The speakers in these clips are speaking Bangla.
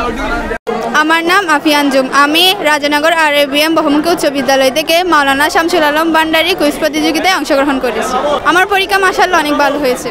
আমার নাম আফিয়া আঞ্জুম। আমি রাজানগর আরবিএম বহুমুখী উচ্চ বিদ্যালয় থেকে মাওলানা শামসুল আলম ভান্ডারী কুইজ প্রতিযোগিতায় অংশগ্রহণ করেছি। আমার পরীক্ষা মাশাআল্লাহ অনেক ভালো হয়েছে।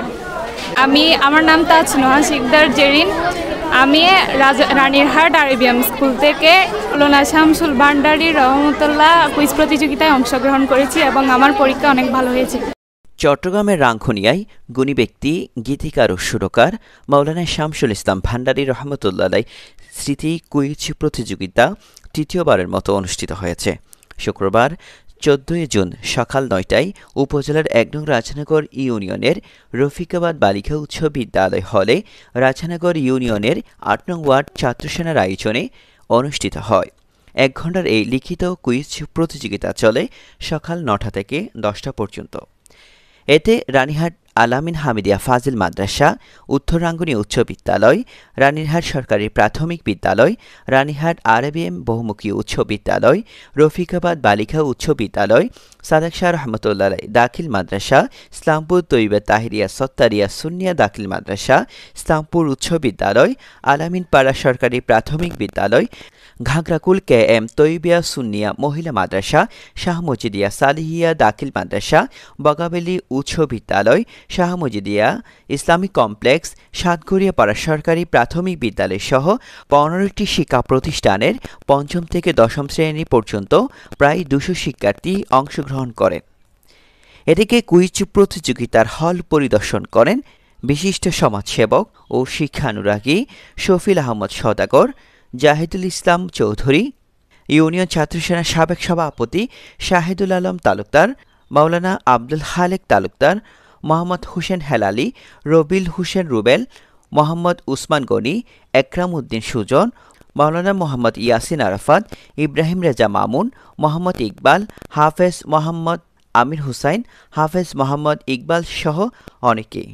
আমার নাম তাজ নোহা শিকদার জেরিন। আমি রানীরহাট আরবিএম স্কুল থেকে মাওলানা শামসুল ভান্ডারী রহমতুল্লাহ কুইজ প্রতিযোগিতায় অংশগ্রহণ করেছি এবং আমার পরীক্ষা অনেক ভালো হয়েছে। চট্টগ্রামের রাঙ্গুনিয়ায় গুণী ব্যক্তি, গীতিকার ও সুরকার মাওলানা শামসুল ইসলাম ভান্ডারী রহমতুল্লাহ স্মৃতি কুইজ প্রতিযোগিতা তৃতীয়বারের মতো অনুষ্ঠিত হয়েছে। শুক্রবার 14 জুন সকাল 9টায় উপজেলার 1 নং রাজানগর ইউনিয়নের রফিকাবাদ বালিকা উচ্চ বিদ্যালয় হলে রাজানগর ইউনিয়নের 8 নং ওয়ার্ড ছাত্রসেনার আয়োজনে অনুষ্ঠিত হয়। 1 ঘণ্টার এই লিখিত কুইজ প্রতিযোগিতা চলে সকাল 9টা থেকে 10টা পর্যন্ত। এতে রানীহাট আলামিন হামিদিয়া ফাজিল মাদ্রাসা, উত্তর রাঙ্গুনিয়া উচ্চ বিদ্যালয়, রানীরহাট সরকারি প্রাথমিক বিদ্যালয়, রানীহাট আরবিএম বহুমুখী উচ্চ বিদ্যালয়, রফিকাবাদ বালিকা উচ্চ বিদ্যালয়, সাদেক শাহ রহমতুল্লাহ দাখিল মাদ্রাসা, ইসলামপুর তৈবা তাহিরিয়া সত্তারিয়া সুন্নিয়া দাখিল মাদ্রাসা, ইসলামপুর উচ্চ বিদ্যালয়, আলামিন পাড়া সরকারি প্রাথমিক বিদ্যালয়, ঘাগরাকুল KM তৈবিয়া সুন্নিয়া মহিলা মাদ্রাসা, শাহ মজিদিয়া সালিহিয়া দাখিল মাদ্রাসা, বগাবেলি উচ্চ বিদ্যালয়, শাহ মজিদিয়া ইসলামিক কমপ্লেক্স, সাতঘরিয়া পাড়া সরকারি প্রাথমিক বিদ্যালয় সহ 15টি শিক্ষা প্রতিষ্ঠানের 5ম থেকে 10ম শ্রেণী পর্যন্ত প্রায় 200 শিক্ষার্থী অংশগ্রহণ করেন। এদিকে কুইজ প্রতিযোগিতার হল পরিদর্শন করেন বিশিষ্ট সমাজসেবক ও শিক্ষানুরাগী শফিল আহমদ সওদাগর, জাহিদুল ইসলাম চৌধুরী, ইউনিয়ন ছাত্রসেনার সাবেক সভাপতি শাহিদুল আলম তালুকদার, মাওলানা আব্দুল খালেক তালুকদার, মোহাম্মদ হোসেন হেলালি, রবিল হোসেন রুবেল, মোহাম্মদ উসমান গনি, একরাম উদ্দিন সুজন, মাওলানা মোহাম্মদ ইয়াসিন আরাফাত, ইব্রাহিম রেজা মামুন, মোহাম্মদ ইকবাল, হাফেজ মোহাম্মদ আমির হুসাইন, হাফেজ মোহাম্মদ ইকবাল সহ অনেকেই।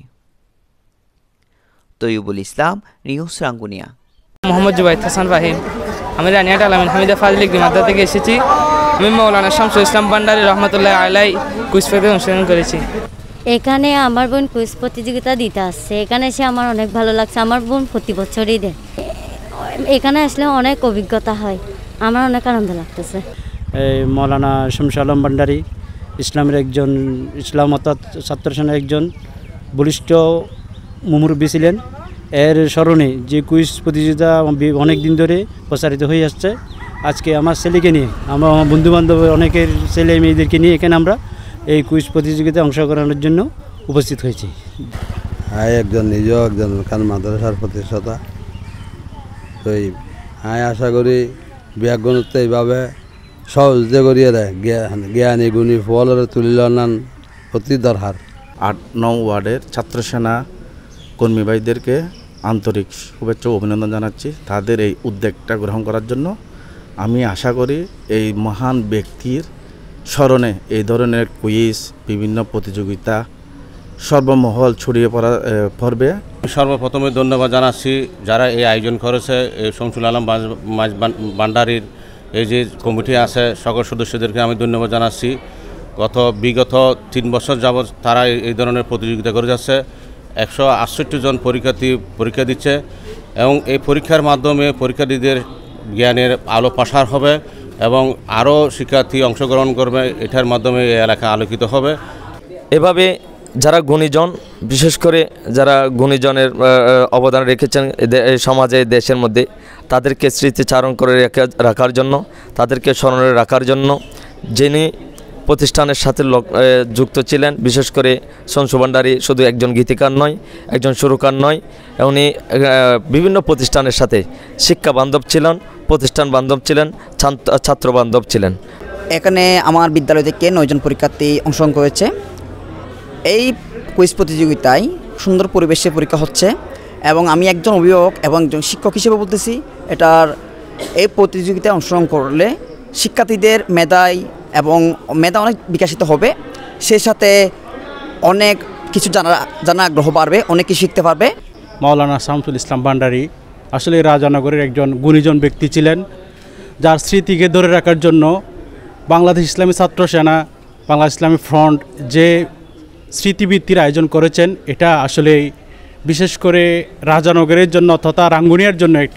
তৈয়বুল ইসলাম, নিউজ রাঙ্গুনিয়া। মোহাম্মদ জুবাইদ হাসান ফাহিম। আমি রানীহাট আলামিন হামিদিয়া ফাজিল মাদ্রাসা থেকে এসেছি। আমি মাওলানা শামসুল ইসলাম ভান্ডারী রহমতুল্লাহ আলাই কুইজ প্রতিযোগিতায় অংশগ্রহণ করেছি। এখানে আমার বোন কুইজ প্রতিযোগিতা দিতে আসছে। এখানে এসে আমার অনেক ভালো লাগছে। আমার বোন প্রতি বছরই দেয়। এখানে আসলে অনেক অভিজ্ঞতা হয়, আমার অনেক আনন্দ লাগতেছে। এই মাওলানা শামসুল আলম ভান্ডারী ইসলামের একজন, ইসলাম অর্থাৎ ছাত্রসেনার একজন বলিষ্ঠ মুমুরব্বী ছিলেন। এর স্মরণে যে কুইজ প্রতিযোগিতা অনেক দিন ধরে প্রচারিত হয়ে আসছে। আজকে আমার ছেলেকে নিয়ে, আমার বন্ধুবান্ধব অনেকের ছেলে মেয়েদেরকে নিয়ে এখানে আমরা এই কুইজ প্রতিযোগিতায় অংশগ্রহণের জন্য উপস্থিত হয়েছি। একজন নিজেও একজন মাদ্রাসার প্রতিষ্ঠাতা। তো আশা করি ব্যাগগুণত্ব এইভাবে সহজে করিয়ে দেয়, জ্ঞানী গুণী ফলের তুলিল নান অতি দরকার। 8 নং ওয়ার্ডের ছাত্রসেনা কর্মী ভাইদেরকে আন্তরিক শুভেচ্ছা ও অভিনন্দন জানাচ্ছি তাদের এই উদ্যোগটা গ্রহণ করার জন্য। আমি আশা করি এই মহান ব্যক্তির স্মরণে এই ধরনের কুইজ, বিভিন্ন প্রতিযোগিতা সর্বমহল ছড়িয়ে পড়বে। সর্বপ্রথমে ধন্যবাদ জানাচ্ছি যারা এই আয়োজন করেছে, এই শামসুল আলম ভান্ডারীর এই যে কমিটি আছে সকল সদস্যদেরকে আমি ধন্যবাদ জানাচ্ছি। বিগত 3 বছর যাবৎ তারা এই ধরনের প্রতিযোগিতা করে যাচ্ছে। 168 জন পরীক্ষার্থী পরীক্ষা দিচ্ছে এবং এই পরীক্ষার মাধ্যমে পরীক্ষার্থীদের জ্ঞানের আলো প্রসার হবে এবং আরও শিক্ষার্থী অংশগ্রহণ করবে। এটার মাধ্যমে এই এলাকা আলোকিত হবে। এভাবে যারা গুণীজন, বিশেষ করে যারা গুণীজনের অবদান রেখেছেন সমাজে, দেশের মধ্যে, তাদেরকে স্মৃতিচারণ করে রাখার জন্য, তাদেরকে স্মরণে রাখার জন্য যিনি প্রতিষ্ঠানের সাথে যুক্ত ছিলেন, বিশেষ করে শামসুল ভান্ডারী শুধু একজন গীতিকার নয়, একজন সুরকার নয়, উনি বিভিন্ন প্রতিষ্ঠানের সাথে শিক্ষা বান্ধব ছিলেন, প্রতিষ্ঠান বান্ধব ছিলেন, ছাত্র বান্ধব ছিলেন। এখানে আমার বিদ্যালয় থেকে 9 জন পরীক্ষার্থী অংশগ্রহণ করেছে। এই কুইজ প্রতিযোগিতায় সুন্দর পরিবেশে পরীক্ষা হচ্ছে এবং আমি একজন অভিভাবক এবং একজন শিক্ষক হিসেবে বলতেছি, এই প্রতিযোগিতায় অংশগ্রহণ করলে শিক্ষার্থীদের মেধা অনেক বিকশিত হবে, সেই সাথে অনেক কিছু জানা আগ্রহ বাড়বে, অনেক কিছু শিখতে পারবে। মাওলানা শামসুল ইসলাম ভান্ডারী আসলে রাজানগরের একজন গুণীজন ব্যক্তি ছিলেন, যার স্মৃতিকে ধরে রাখার জন্য বাংলাদেশ ইসলামী ছাত্র সেনা, বাংলাদেশ ইসলামী ফ্রন্ট যে স্মৃতিবৃত্তির আয়োজন করেছেন, এটা আসলে বিশেষ করে রাজানগরের জন্য তথা রাঙ্গুনিয়ার জন্য একটা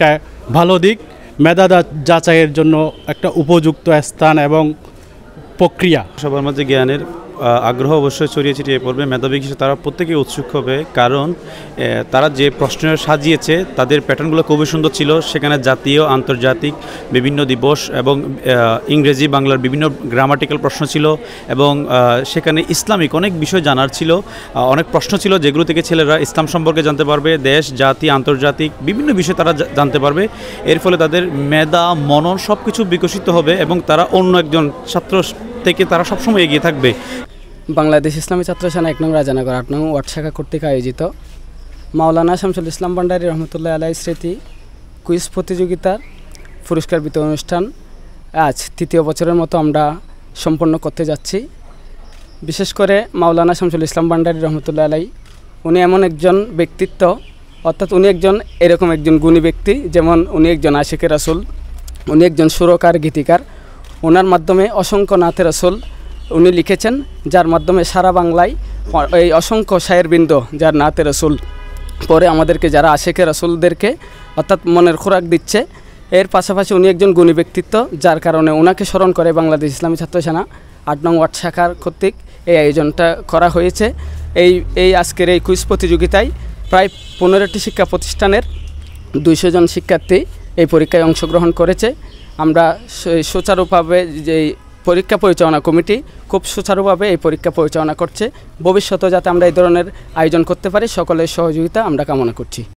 ভালো দিক, মেধা যাচাইয়ের জন্য একটা উপযুক্ত স্থান এবং প্রক্রিয়া। সবার মাঝে জ্ঞানের আগ্রহ অবশ্যই ছড়িয়ে ছিটিয়ে পড়বে। মেধাবী হিসেবে তারা প্রত্যেকে উৎসুক হবে, কারণ তারা যে প্রশ্ন সাজিয়েছে তাদের প্যাটার্নগুলো খুবই সুন্দর ছিল। সেখানে জাতীয়, আন্তর্জাতিক বিভিন্ন দিবস এবং ইংরেজি বাংলার বিভিন্ন গ্রামাটিক্যাল প্রশ্ন ছিল, এবং সেখানে ইসলামিক অনেক বিষয় জানার ছিল। অনেক প্রশ্ন ছিল যেগুলো থেকে ছেলেরা ইসলাম সম্পর্কে জানতে পারবে, দেশ, জাতি, আন্তর্জাতিক বিভিন্ন বিষয় তারা জানতে পারবে। এর ফলে তাদের মেধা, মনন সব কিছু বিকশিত হবে এবং তারা অন্য একজন ছাত্র থেকে তারা সবসময় এগিয়ে থাকবে। বাংলাদেশ ইসলামী ছাত্র সেনা 1 নং রাজানগর 8 নং ওয়ার্ড শাখা কর্তৃক আয়োজিত মাওলানা শামসুল ইসলাম ভান্ডারী রহমতুল্লাহ আলাইহি স্মৃতি কুইজ প্রতিযোগিতার পুরস্কার বিতরণ অনুষ্ঠান আজ 3য় বছরের মতো আমরা সম্পন্ন করতে যাচ্ছি। বিশেষ করে মাওলানা শামসুল ইসলাম ভান্ডারী রহমতুল্লাহ আলাইহি উনি এমন একজন ব্যক্তিত্ব, অর্থাৎ উনি এরকম একজন গুণী ব্যক্তি, যেমন উনি একজন আশিকে রাসূল, উনি একজন সুরকার, গীতিকার। ওনার মাধ্যমে অসংখ্য নাতে রাসূল উনি লিখেছেন, যার মাধ্যমে সারা বাংলায় এই অসংখ্য শায়েরবৃন্দ যার নাতে রাসূল পরে আমাদেরকে, যারা আশিকে রাসূলদেরকে অর্থাৎ মনের খোরাক দিচ্ছে। এর পাশাপাশি উনি একজন গুণী ব্যক্তিত্ব, যার কারণে ওনাকে স্মরণ করে বাংলাদেশ ইসলামী ছাত্র সেনা 8 নং ওয়ার্ড শাখার কর্তৃক এই আয়োজনটা করা হয়েছে। এই আজকের এই কুইজ প্রতিযোগিতায় প্রায় 15টি শিক্ষা প্রতিষ্ঠানের 200 জন শিক্ষার্থী এই পরীক্ষায় অংশগ্রহণ করেছে। আমরা সুচারুভাবে যে পরীক্ষা পরিচালনা কমিটি খুব সুচারুভাবে এই পরীক্ষা পরিচালনা করছে। ভবিষ্যতে যাতে আমরা এই ধরনের আয়োজন করতে পারি, সকলের সহযোগিতা আমরা কামনা করছি।